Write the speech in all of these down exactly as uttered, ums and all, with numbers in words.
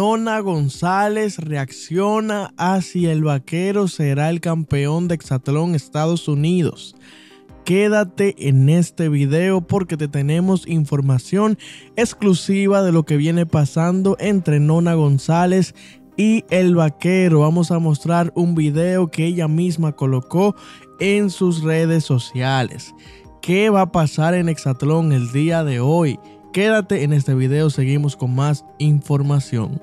Nona González reacciona a si el vaquero será el campeón de hexatlón Estados Unidos. Quédate en este video porque te tenemos información exclusiva de lo que viene pasando entre Nona González y el vaquero. Vamos a mostrar un video que ella misma colocó en sus redes sociales. ¿Qué va a pasar en hexatlón el día de hoy? Quédate en este video, seguimos con más información.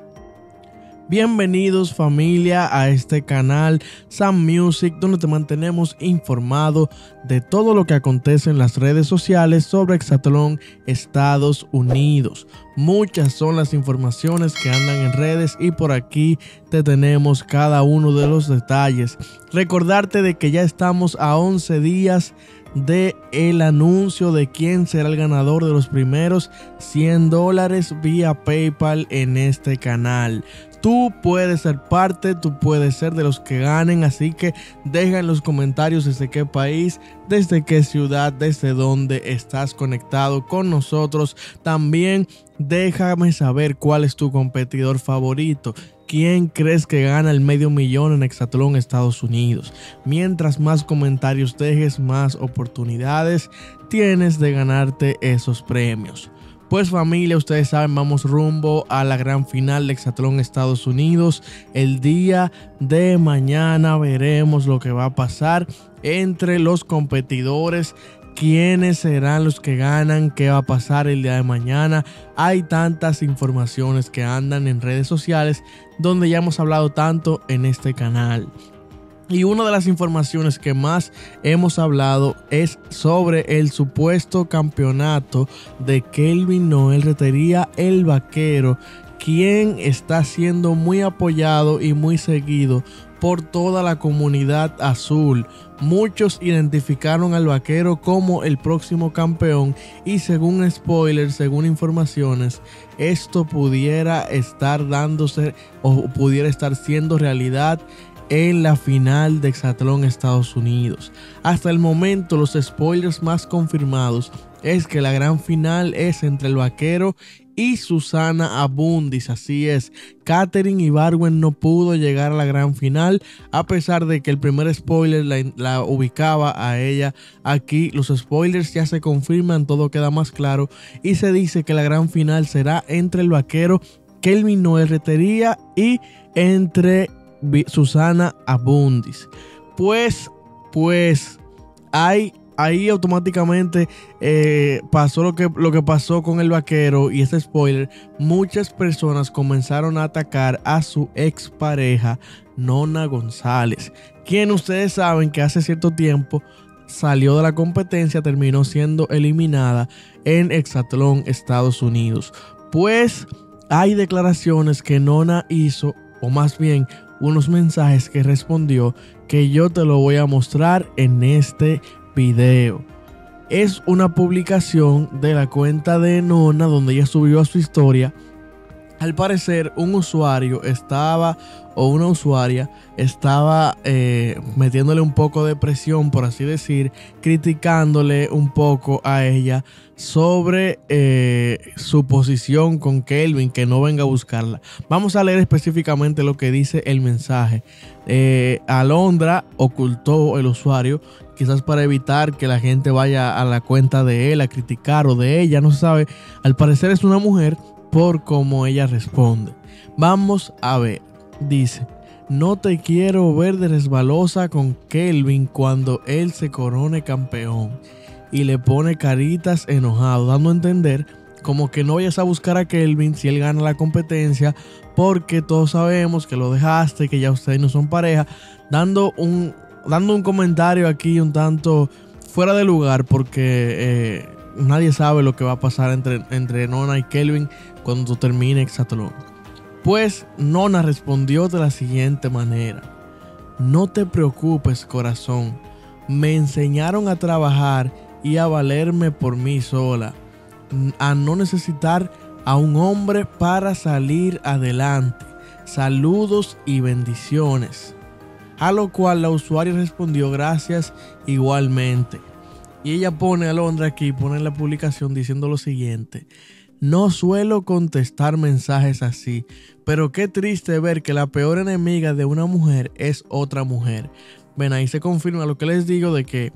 Bienvenidos familia a este canal Sam Music, donde te mantenemos informado de todo lo que acontece en las redes sociales sobre hexatlón Estados Unidos. Muchas son las informaciones que andan en redes y por aquí te tenemos cada uno de los detalles. Recordarte de que ya estamos a once días de el anuncio de quién será el ganador de los primeros cien dólares vía PayPal en este canal. Tú puedes ser parte, tú puedes ser de los que ganen, así que deja en los comentarios desde qué país, desde qué ciudad, desde dónde estás conectado con nosotros. También déjame saber cuál es tu competidor favorito. ¿Quién crees que gana el medio millón en hexatlón Estados Unidos? Mientras más comentarios dejes, más oportunidades tienes de ganarte esos premios. Pues familia, ustedes saben, vamos rumbo a la gran final de hexatlón Estados Unidos. El día de mañana veremos lo que va a pasar entre los competidores. ¿Quiénes serán los que ganan? ¿Qué va a pasar el día de mañana? Hay tantas informaciones que andan en redes sociales donde ya hemos hablado tanto en este canal. Y una de las informaciones que más hemos hablado es sobre el supuesto campeonato de Kelvin Noel Rentería, el vaquero, quien está siendo muy apoyado y muy seguido por toda la comunidad azul. Muchos identificaron al vaquero como el próximo campeón y según spoilers, según informaciones, esto pudiera estar dándose o pudiera estar siendo realidad en la final de hexatlón Estados Unidos. Hasta el momento los spoilers más confirmados es que la gran final es entre el vaquero y Susana Abundis. Así es, Katherine Ibargüen no pudo llegar a la gran final a pesar de que el primer spoiler la, la ubicaba a ella. Aquí los spoilers ya se confirman, todo queda más claro y se dice que la gran final será entre el vaquero Kelvin Noel Rentería y entre Susana Abundis. Pues, pues hay ahí automáticamente eh, pasó lo que, lo que pasó con el vaquero y este spoiler. Muchas personas comenzaron a atacar a su expareja Nona González, quien ustedes saben que hace cierto tiempo salió de la competencia, terminó siendo eliminada en hexatlón Estados Unidos. Pues hay declaraciones que Nona hizo, o más bien unos mensajes que respondió, que yo te lo voy a mostrar en este video. Es una publicación de la cuenta de Nona donde ella subió a su historia. Al parecer un usuario estaba o una usuaria estaba eh, metiéndole un poco de presión, por así decir, criticándole un poco a ella sobre eh, su posición con Kelvin, que no venga a buscarla. Vamos a leer específicamente lo que dice el mensaje. Eh, Alondra ocultó el usuario, quizás para evitar que la gente vaya a la cuenta de él a criticar o de ella, no se sabe. Al parecer es una mujer por cómo ella responde. Vamos a ver. Dice: no te quiero ver de resbalosa con Kelvin cuando él se corone campeón. Y le pone caritas enojado, dando a entender como que no vayas a buscar a Kelvin si él gana la competencia, porque todos sabemos que lo dejaste, que ya ustedes no son pareja. Dando un, dando un comentario aquí un tanto fuera de lugar, porque eh, nadie sabe lo que va a pasar entre, entre Nona y Kelvin cuando termine hexatlón. Pues Nona respondió de la siguiente manera: no te preocupes, corazón, me enseñaron a trabajar y a valerme por mí sola, a no necesitar a un hombre para salir adelante. Saludos y bendiciones. A lo cual la usuaria respondió: gracias igualmente. Y ella pone, Alondra aquí pone en la publicación diciendo lo siguiente: no suelo contestar mensajes así, pero qué triste ver que la peor enemiga de una mujer es otra mujer. Ven, ahí se confirma lo que les digo de que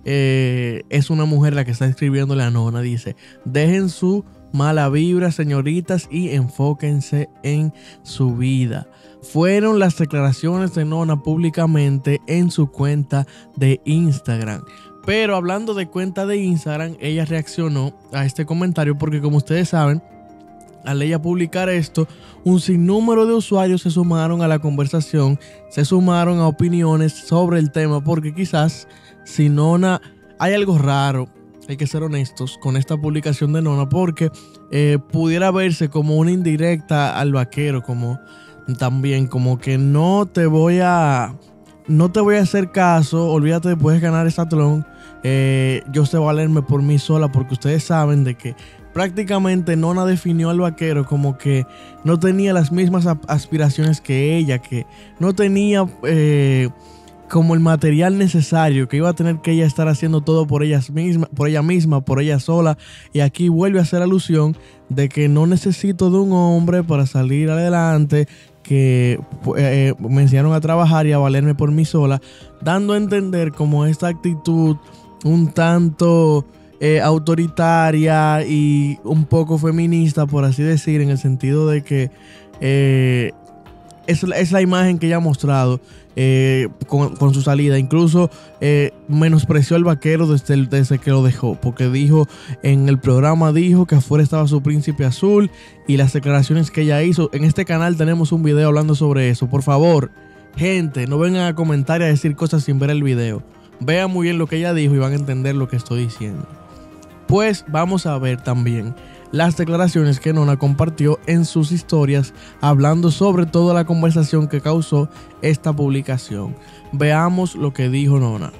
eh, es una mujer la que está escribiéndole a Nona. Dice, dejen su mala vibra, señoritas, y enfóquense en su vida. Fueron las declaraciones de Nona públicamente en su cuenta de Instagram. Pero hablando de cuenta de Instagram, ella reaccionó a este comentario porque, como ustedes saben, al ella publicar esto, un sinnúmero de usuarios se sumaron a la conversación, se sumaron a opiniones sobre el tema, porque quizás si Nona, hay algo raro, hay que ser honestos con esta publicación de Nona, porque eh, pudiera verse como una indirecta al vaquero, como también como que no te voy a no te voy a hacer caso, olvídate, puedes ganar Exatlón, eh, yo sé valerme por mí sola, porque ustedes saben de que prácticamente Nona definió al vaquero como que no tenía las mismas aspiraciones que ella, que no tenía eh, como el material necesario, que iba a tener que ella estar haciendo todo por ella misma, por ella misma, por ella sola. Y aquí vuelve a hacer alusión de que no necesito de un hombre para salir adelante, que eh, me enseñaron a trabajar y a valerme por mí sola, dando a entender como esta actitud un tanto eh, autoritaria y un poco feminista, por así decir, en el sentido de que eh, es, es la imagen que ella ha mostrado eh, con, con su salida. Incluso eh, menospreció al vaquero desde, el, desde que lo dejó, porque dijo en el programa, dijo que afuera estaba su príncipe azul, y las declaraciones que ella hizo. En este canal tenemos un video hablando sobre eso. Por favor, gente, no vengan a comentar y a decir cosas sin ver el video. Vean muy bien lo que ella dijo y van a entender lo que estoy diciendo. Pues vamos a ver también las declaraciones que Nona compartió en sus historias, hablando sobre toda la conversación que causó esta publicación. Veamos lo que dijo Nona.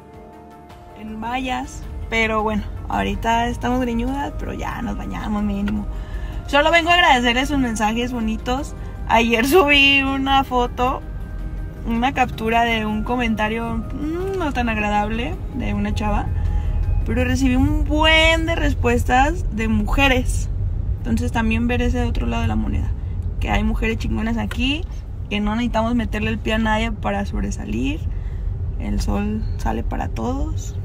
En vallas, pero bueno, ahorita estamos greñudas, pero ya nos bañamos mínimo. Solo vengo a agradecerles sus mensajes bonitos. Ayer subí una foto, una captura de un comentario mmm, no tan agradable de una chava, pero recibí un buen de respuestas de mujeres. Entonces también ver ese otro lado de la moneda, que hay mujeres chingonas aquí, que no necesitamos meterle el pie a nadie para sobresalir. El sol sale para todos.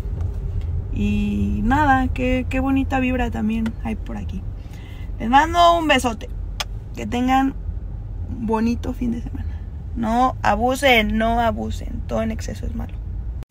Y nada, qué, qué bonita vibra también hay por aquí. Les mando un besote. Que tengan un bonito fin de semana. No abusen, no abusen. Todo en exceso es malo.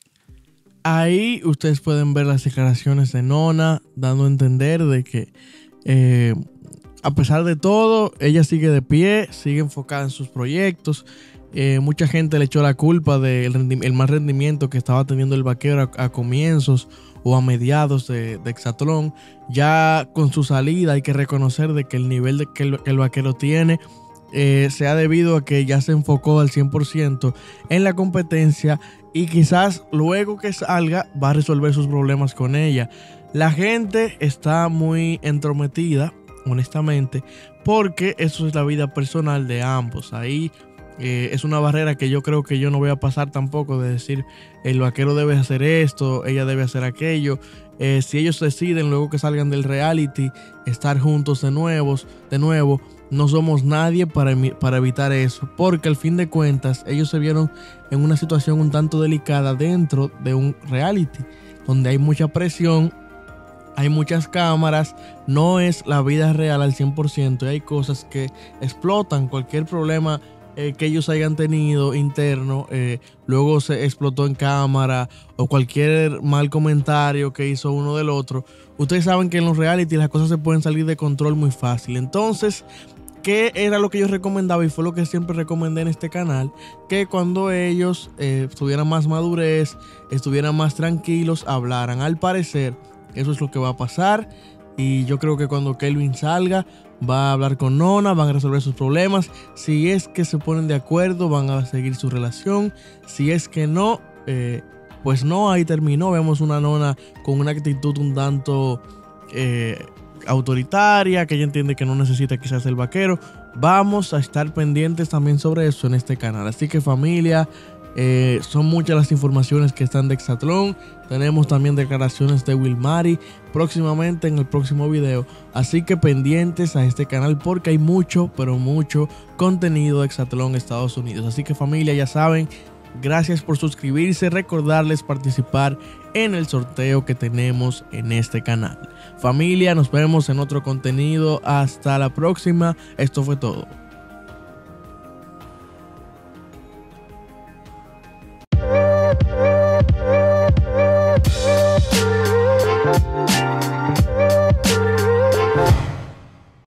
Ahí ustedes pueden ver las declaraciones de Nona, dando a entender de que eh, a pesar de todo, ella sigue de pie, sigue enfocada en sus proyectos. Eh, mucha gente le echó la culpa del rendi- el mal rendimiento que estaba teniendo el vaquero a, a comienzos o a mediados de, de Exatlón. Ya con su salida hay que reconocer de que el nivel de que, el, que el vaquero tiene eh, se ha debido a que ya se enfocó al cien por ciento en la competencia, y quizás luego que salga va a resolver sus problemas con ella. La gente está muy entrometida, honestamente, porque eso es la vida personal de ambos. Ahí eh, es una barrera que yo creo que yo no voy a pasar tampoco, de decir el vaquero debe hacer esto, ella debe hacer aquello. Eh, si ellos deciden luego que salgan del reality estar juntos de nuevo, de nuevo, no somos nadie para, para evitar eso, porque al fin de cuentas ellos se vieron en una situación un tanto delicada dentro de un reality donde hay mucha presión, hay muchas cámaras, no es la vida real al cien por ciento, y hay cosas que explotan. Cualquier problema eh, que ellos hayan tenido interno, eh, luego se explotó en cámara, o cualquier mal comentario que hizo uno del otro. Ustedes saben que en los reality las cosas se pueden salir de control muy fácil. Entonces, ¿qué era lo que yo recomendaba? Y fue lo que siempre recomendé en este canal, que cuando ellos eh, tuvieran más madurez, estuvieran más tranquilos, hablaran. Al parecer, eso es lo que va a pasar. Y yo creo que cuando Kelvin salga, va a hablar con Nona, van a resolver sus problemas. Si es que se ponen de acuerdo, van a seguir su relación. Si es que no, eh, pues no, ahí terminó. Vemos una Nona con una actitud un tanto Eh, autoritaria, que ella entiende que no necesita quizás el vaquero. Vamos a estar pendientes también sobre eso en este canal. Así que, familia, Eh, son muchas las informaciones que están de Exatlón. Tenemos también declaraciones de Wilmary próximamente en el próximo video. Así que pendientes a este canal porque hay mucho, pero mucho contenido de Exatlón Estados Unidos. Así que familia, ya saben, gracias por suscribirse. Recordarles participar en el sorteo que tenemos en este canal. Familia, nos vemos en otro contenido. Hasta la próxima. Esto fue todo.